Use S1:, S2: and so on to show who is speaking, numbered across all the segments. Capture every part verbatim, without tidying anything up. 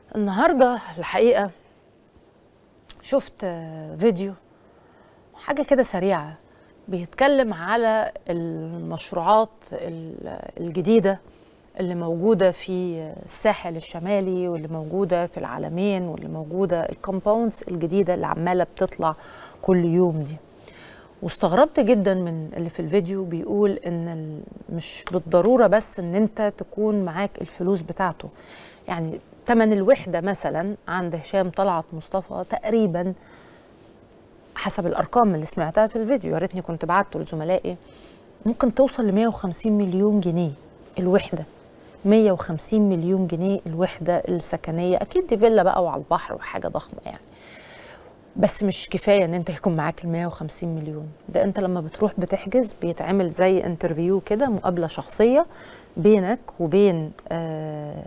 S1: النهارده الحقيقة شفت فيديو حاجة كده سريعة بيتكلم على المشروعات الجديدة اللي موجودة في الساحل الشمالي واللي موجودة في العلمين واللي موجودة الكومباوندز الجديدة اللي عمالة بتطلع كل يوم دي. واستغربت جدا من اللي في الفيديو بيقول ان مش بالضرورة بس ان انت تكون معاك الفلوس بتاعته. يعني تمن الوحدة مثلا عند هشام طلعت مصطفى تقريبا حسب الارقام اللي سمعتها في الفيديو، يا ريتني كنت بعته لزملائي، ممكن توصل ل مية وخمسين مليون جنيه الوحدة. مية وخمسين مليون جنيه الوحدة السكنية، اكيد دي فيلا بقى وعلى البحر وحاجة ضخمة يعني. بس مش كفايه ان انت يكون معاك ال مية وخمسين مليون، ده انت لما بتروح بتحجز بيتعمل زي انترفيو كده، مقابله شخصيه بينك وبين آه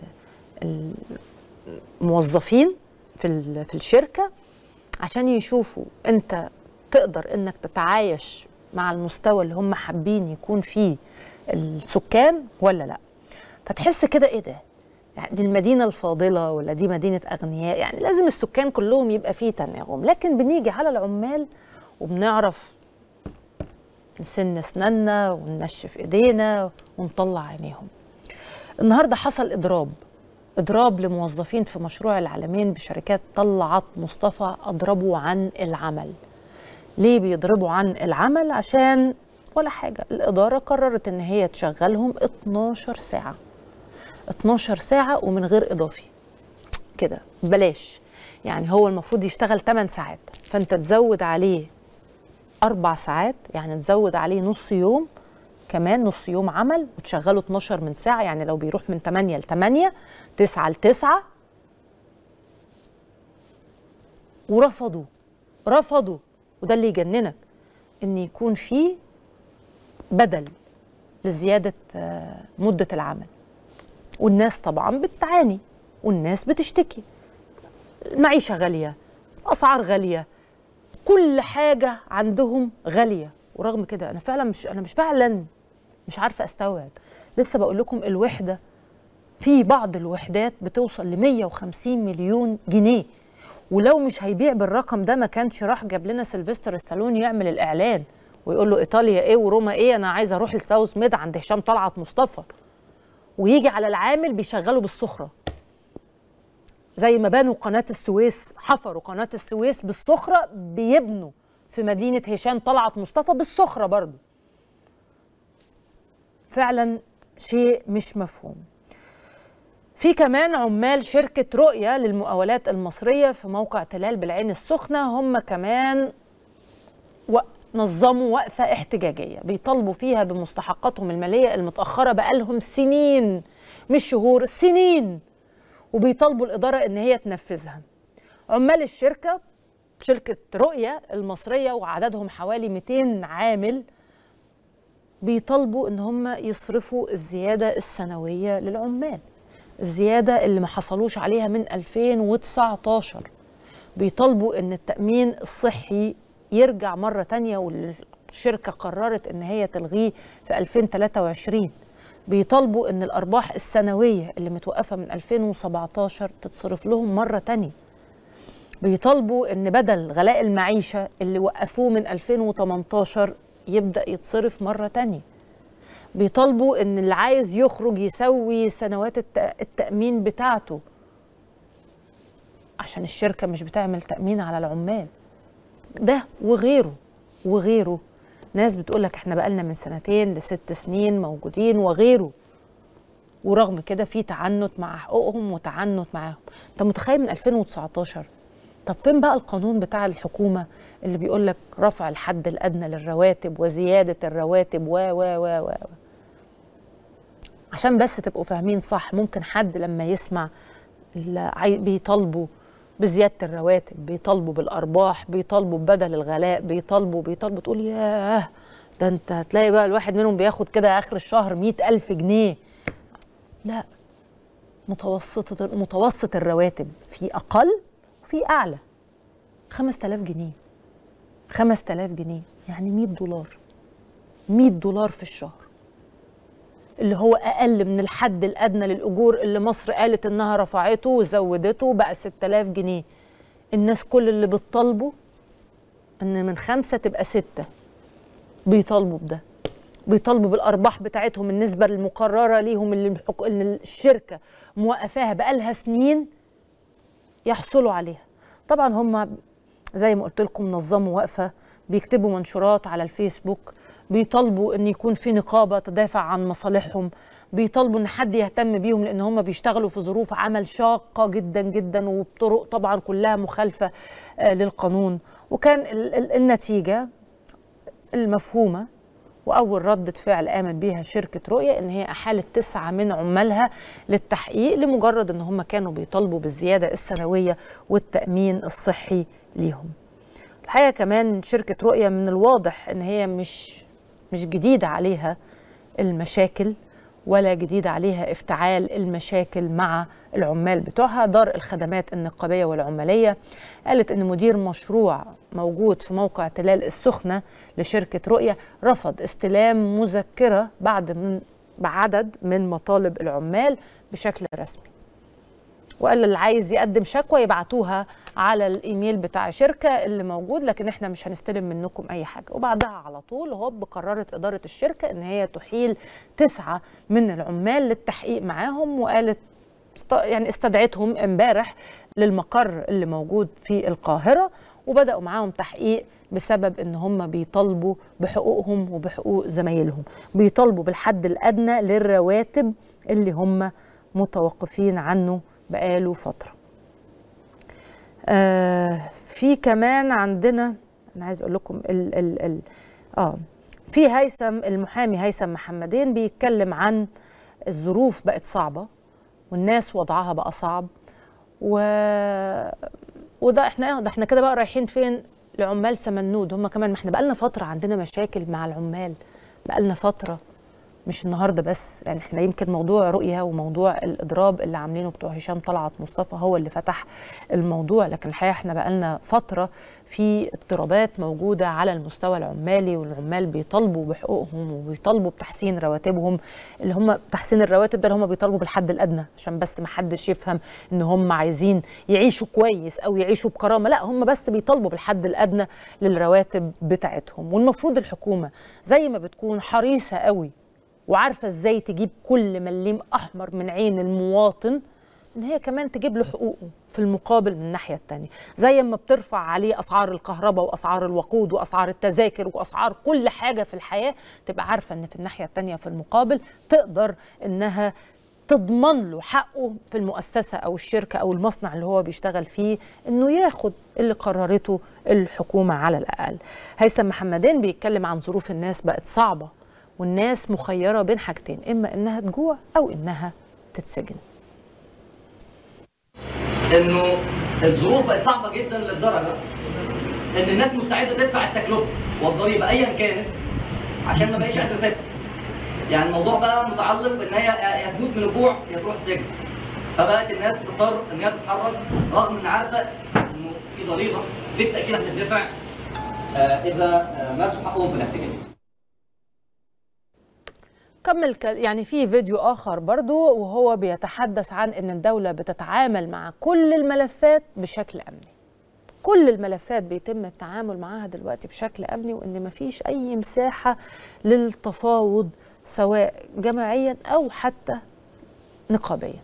S1: الموظفين في في الشركه عشان يشوفوا انت تقدر انك تتعايش مع المستوى اللي هم حابين يكون فيه السكان ولا لا. فتحس كده ايه ده؟ يعني دي المدينة الفاضلة ولا دي مدينة أغنياء؟ يعني لازم السكان كلهم يبقى فيه تناغم، لكن بنيجي على العمال وبنعرف نسن اسناننا وننشف ايدينا ونطلع عينيهم. النهاردة حصل إضراب إضراب لموظفين في مشروع العلمين بشركات طلعت مصطفى، أضربوا عن العمل. ليه بيضربوا عن العمل؟ عشان ولا حاجة، الإدارة قررت إن هي تشغلهم اتناشر ساعة اتناشر ساعة ومن غير إضافي كده ببلاش. يعني هو المفروض يشتغل تمن ساعات، فأنت تزود عليه أربع ساعات، يعني تزود عليه نص يوم كمان، نص يوم عمل، وتشغله اتناشر من ساعة. يعني لو بيروح من تمانية ل تمانية، تسعة ل تسعة. ورفضوا رفضوا وده اللي يجننك، إن يكون فيه بدل لزيادة مدة العمل. والناس طبعا بتعاني والناس بتشتكي، المعيشة غالية، أسعار غالية، كل حاجة عندهم غالية. ورغم كده أنا فعلا مش أنا مش فعلا مش عارفة أستوعب. لسه بقول لكم الوحدة في بعض الوحدات بتوصل ل مية وخمسين مليون جنيه، ولو مش هيبيع بالرقم ده ما كانش راح جاب لنا سيلفستر ستالون يعمل الإعلان ويقول له إيطاليا إيه وروما إيه، أنا عايز أروح لساوث ميد عند هشام طلعت مصطفى، ويجي على العامل بيشغله بالسخرة. زي ما بنوا قناة السويس، حفروا قناة السويس بالسخرة، بيبنوا في مدينة هشام طلعت مصطفى بالسخرة برضو. فعلا شيء مش مفهوم. في كمان عمال شركة رؤية للمقاولات المصرية في موقع تلال بالعين السخنة، هم كمان نظموا وقفة احتجاجية بيطالبوا فيها بمستحقاتهم المالية المتأخرة بقالهم سنين، مش شهور، سنين، وبيطالبوا الإدارة إن هي تنفذها. عمال الشركة شركة رؤية المصرية وعددهم حوالي مئتين عامل بيطالبوا إن هم يصرفوا الزيادة السنوية للعمال، الزيادة اللي ما حصلوش عليها من ألفين وتسعتاشر. بيطالبوا إن التأمين الصحي يرجع مرة تانية، والشركة قررت إن هي تلغيه في ألفين وتلاتة وعشرين. بيطالبوا إن الأرباح السنوية اللي متوقفة من ألفين وسبعتاشر تتصرف لهم مرة تانية. بيطالبوا إن بدل غلاء المعيشة اللي وقفوه من ألفين وتمنتاشر يبدأ يتصرف مرة تانية. بيطالبوا إن اللي عايز يخرج يسوي سنوات التأمين بتاعته، عشان الشركة مش بتعمل تأمين على العمال. ده وغيره وغيره. ناس بتقولك احنا بقالنا من سنتين لست سنين موجودين وغيره، ورغم كده في تعنت مع حقوقهم وتعنت معاهم. انت متخيل من ألفين وتسعتاشر؟ طب فين بقى القانون بتاع الحكومة اللي بيقولك رفع الحد الأدنى للرواتب وزيادة الرواتب و و و و عشان بس تبقوا فاهمين صح. ممكن حد لما يسمع بيطالبوا بزيادة الرواتب، بيطالبوا بالأرباح، بيطالبوا ببدل الغلاء، بيطالبوا بيطالبوا تقول ياه، ده انت هتلاقي بقى الواحد منهم بياخد كده آخر الشهر مئة ألف جنيه. لا، متوسط متوسط الرواتب في أقل وفي أعلى. خمسة آلاف جنيه خمسة آلاف جنيه يعني مئة دولار، مئة دولار في الشهر. اللي هو اقل من الحد الادنى للاجور اللي مصر قالت انها رفعته وزودته بقى ستة آلاف جنيه. الناس كل اللي بتطالبوا ان من خمسة تبقى ستة، بيطالبوا بده، بيطالبوا بالارباح بتاعتهم النسبه المقرره ليهم اللي الشركه موقفاها بقالها سنين يحصلوا عليها. طبعا هم زي ما قلت لكم نظموا وقفه، بيكتبوا منشورات على الفيسبوك، بيطالبوا ان يكون في نقابه تدافع عن مصالحهم، بيطالبوا ان حد يهتم بيهم لان هم بيشتغلوا في ظروف عمل شاقه جدا جدا وبطرق طبعا كلها مخالفه للقانون. وكان النتيجه المفهومه واول ردة فعل قامت بيها شركه رؤيه ان هي احالت تسعه من عمالها للتحقيق لمجرد ان هم كانوا بيطالبوا بالزياده السنويه والتامين الصحي ليهم. الحقيقه كمان شركه رؤيه من الواضح ان هي مش مش جديده عليها المشاكل ولا جديد عليها افتعال المشاكل مع العمال بتوعها. دار الخدمات النقابية والعمالية قالت ان مدير مشروع موجود في موقع تلال السخنة لشركة رؤية رفض استلام مذكرة بعد من بعدد من مطالب العمال بشكل رسمي، وقال اللي عايز يقدم شكوى يبعتوها على الايميل بتاع الشركه اللي موجود، لكن احنا مش هنستلم منكم اي حاجه. وبعدها على طول هوب قررت اداره الشركه ان هي تحيل تسعه من العمال للتحقيق معاهم، وقالت يعني استدعتهم امبارح للمقر اللي موجود في القاهره وبداوا معاهم تحقيق بسبب ان هم بيطالبوا بحقوقهم وبحقوق زمايلهم، بيطالبوا بالحد الادنى للرواتب اللي هم متوقفين عنه بقاله فترة. آه في كمان عندنا أنا عايز أقول لكم ال ال ال آه في هيثم المحامي هيثم محمدين بيتكلم عن الظروف بقت صعبة والناس وضعها بقى صعب، و وده احنا ده احنا كده بقى رايحين فين؟ لعمال سمنود. هم كمان ما احنا بقالنا فترة عندنا مشاكل مع العمال، بقالنا فترة مش النهارده بس، يعني احنا يمكن موضوع رؤيه وموضوع الاضراب اللي عاملينه بتوع هشام طلعت مصطفى هو اللي فتح الموضوع، لكن الحقيقه احنا بقالنا فتره في اضطرابات موجوده على المستوى العمالي، والعمال بيطالبوا بحقوقهم وبيطالبوا بتحسين رواتبهم، اللي هم تحسين الرواتب ده اللي هم بيطالبوا بالحد الادنى، عشان بس ما حدش يفهم ان هم عايزين يعيشوا كويس او يعيشوا بكرامه، لا هم بس بيطالبوا بالحد الادنى للرواتب بتاعتهم. والمفروض الحكومه زي ما بتكون حريصه قوي وعارفه ازاي تجيب كل مليم احمر من عين المواطن، ان هي كمان تجيب له حقوقه في المقابل من الناحيه الثانيه، زي ما بترفع عليه اسعار الكهرباء واسعار الوقود واسعار التذاكر واسعار كل حاجه في الحياه، تبقى عارفه ان في الناحيه الثانيه في المقابل تقدر انها تضمن له حقه في المؤسسه او الشركه او المصنع اللي هو بيشتغل فيه، انه ياخد اللي قررته الحكومه على الاقل. هيثم محمدين بيتكلم عن ظروف الناس بقت صعبه، والناس مخيرة بين حاجتين، إما إنها تجوع أو إنها تتسجن.
S2: إنه الظروف بقت صعبة جدا للدرجة إن الناس مستعدة تدفع التكلفة والضريبة أيا كانت عشان ما بقتش قادرة تاكل. يعني الموضوع بقى متعلق بإن هي يا تموت من الجوع يا تروح السجن. فبقت الناس تضطر إن هي تتحرك رغم إن عارفة إنه في ضريبة بالتأكيد هتدفع إذا مارسوا حقهم في الاحتجاج.
S1: كمل يعني في فيديو آخر برضو وهو بيتحدث عن أن الدولة بتتعامل مع كل الملفات بشكل أمني. كل الملفات بيتم التعامل معها دلوقتي بشكل أمني، وأن مفيش أي مساحة للتفاوض سواء جماعيا أو حتى نقابيا.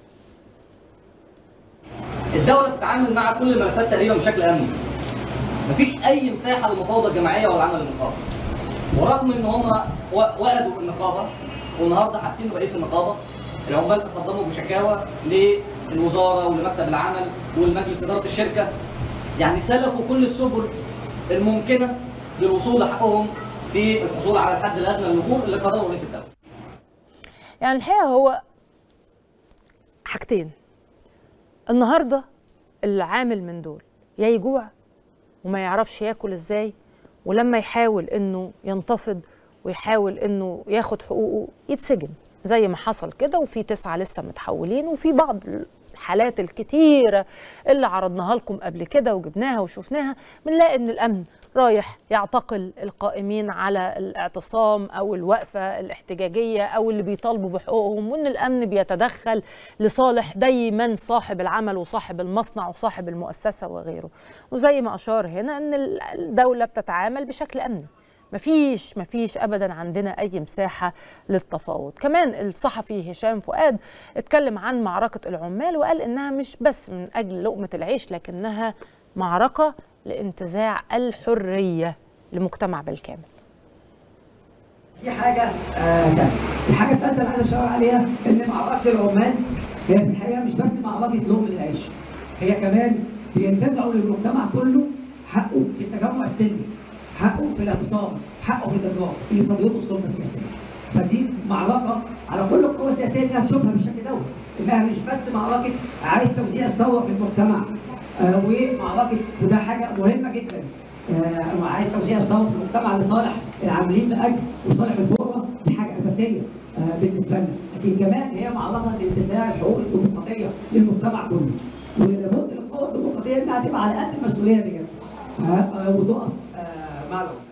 S2: الدولة بتتعامل مع كل الملفات تقريبا بشكل أمني. مفيش أي مساحة للمفاوضة الجماعية ولا عمل النقابة. ورغم أن هم وقدوا النقابة والنهارده حابسين رئيس النقابه، العمال تقدموا بشكاوى للوزاره ولمكتب العمل ولمجلس اداره الشركه، يعني سلكوا كل السبل الممكنه للوصول لحقهم في الحصول على الحد الادنى للنقور اللي قرره رئيس الدوله.
S1: يعني الحقيقه هو حاجتين. النهارده العامل من دول يا يجوع وما يعرفش ياكل ازاي، ولما يحاول انه ينتفض ويحاول انه ياخد حقوقه يتسجن زي ما حصل كده، وفي تسعه لسه متحولين، وفي بعض الحالات الكتيره اللي عرضناها لكم قبل كده وجبناها وشفناها بنلاقي ان الامن رايح يعتقل القائمين على الاعتصام أو الوقفة الاحتجاجية أو اللي بيطالبوا بحقوقهم، وإن الأمن بيتدخل لصالح دايما صاحب العمل وصاحب المصنع وصاحب المؤسسة وغيره. وزي ما أشار هنا أن الدولة بتتعامل بشكل أمني، مفيش مفيش ابدا عندنا اي مساحه للتفاوض. كمان الصحفي هشام فؤاد اتكلم عن معركه العمال وقال انها مش بس من اجل لقمه العيش، لكنها معركه لانتزاع الحريه لمجتمع بالكامل.
S3: في حاجه آه تانية، الحاجه الثالثه اللي عايز اشاور عليها ان معركه العمال هي في الحقيقه مش بس معركه لقمه العيش، هي كمان بينتزعوا للمجتمع كله حقه في التجمع السلمي، حقه في الاعتصام، حقه في الاضراب اللي صدرته السلطه السياسيه. فدي معركه على كل القوى السياسيه انها تشوفها بالشكل دوت، انها مش بس معركه اعاده توزيع الثروه في المجتمع آه ومعركه، وده حاجه مهمه جدا، آه اعاده توزيع الثروه في المجتمع لصالح العاملين باجر وصالح الفقراء، دي حاجه اساسيه آه بالنسبه لنا، لكن كمان هي معركه لانتزاع الحقوق الديمقراطيه للمجتمع كله. ولابد للقوى الديمقراطيه انها تبقى على قد المسؤوليه ديت آه آه وتقف آه مع العمال.